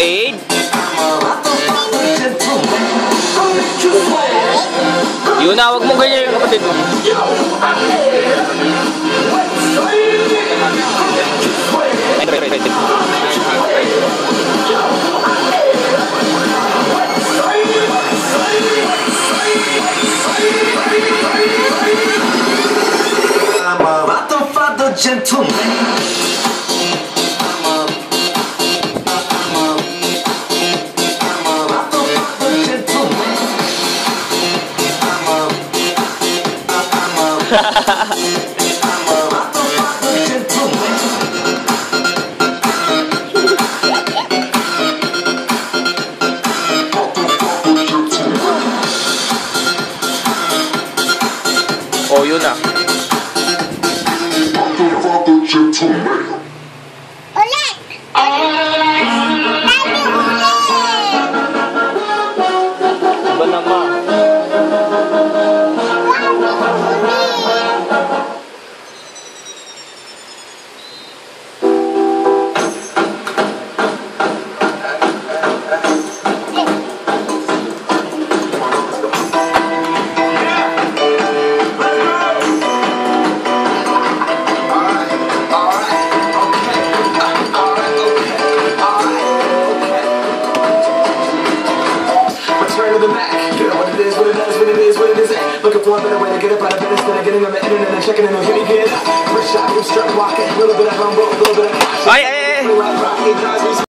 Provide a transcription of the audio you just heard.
kapatid. Yun na, huwag mo ganyan yung kapatid mo. I'm a ratto gentleman. Oh, yun na. Ulit! Ba naman? Looking for a better way to get up out of bed instead of getting on the internet and checking in on hit me get up. First shot, you start walking, a little bit of humble, a little bit of Ay, ay, ay!